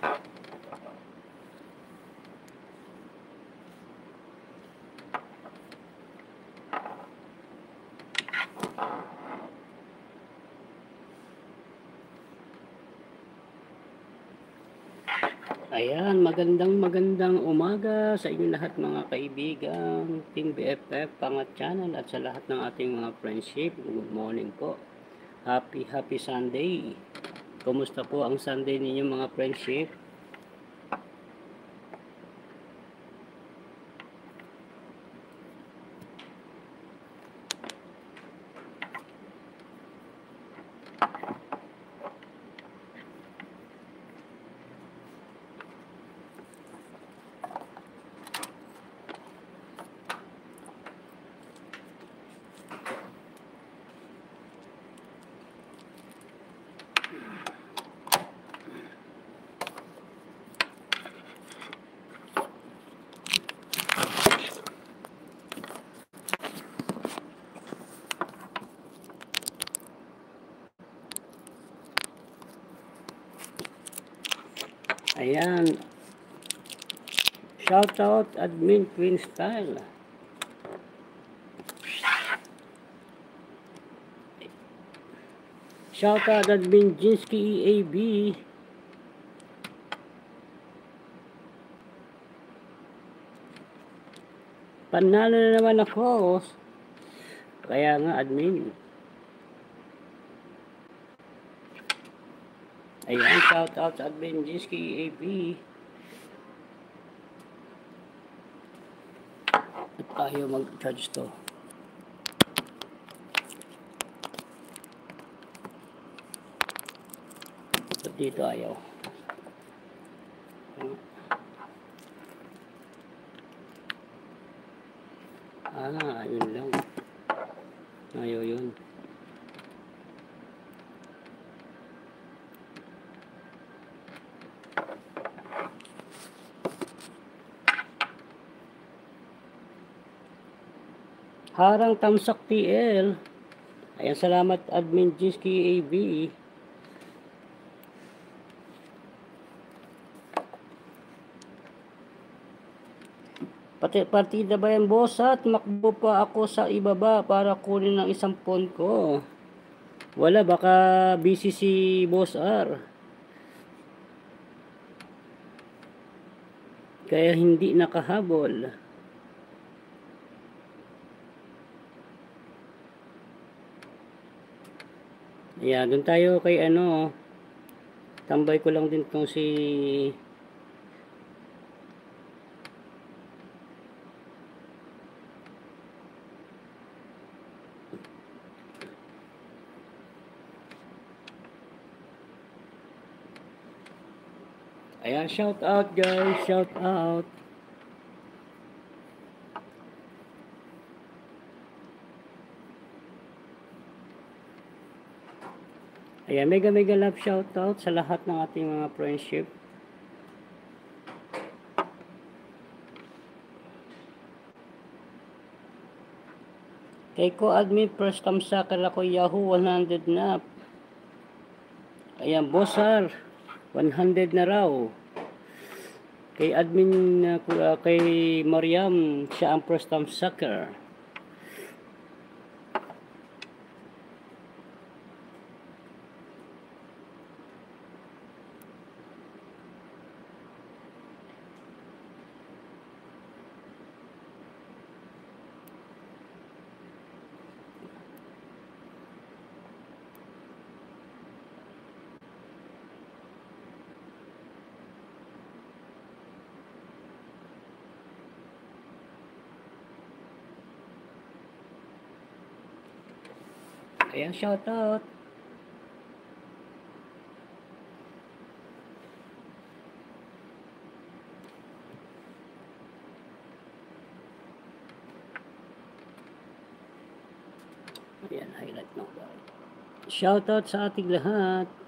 Ayan, magandang umaga sa inyo lahat mga kaibigan, Team BFF, Pangat Channel at sa lahat ng ating mga friendship. Good morning po. Happy Sunday. Kumusta po ang Sunday ninyo mga friendship? Ayan. Shoutout Admin Queen Style. Shoutout Admin Jinsky EAB. Panalo na naman ako. Kaya nga admin. Ayan, shoutout sa Admin Jinsky EAB. At ayaw mag-charge to. At dito ayaw. Yun lang. Ayaw yun. Harang Tamsak TL. Ayan, salamat Admin Jinsky EAB. Partida ba yan, boss? At makbo pa ako sa ibaba para kunin ng isang phone ko. Wala, baka busy si Boss R. Kaya hindi nakahabol. Ayan, doon tayo kay tambay ko lang din tong si ayan, shout out guys, shout out. Ayan, mega love shout out sa lahat ng ating mga friendship. Kay ko admin first time sakal ako Yahoo 100 na. Ayan, Bossar 100 na raw. Kay admin kay Mariam, siya ang first time sucker. Ayan, shout out. Ayan, highlight na. Shout out sa ating lahat.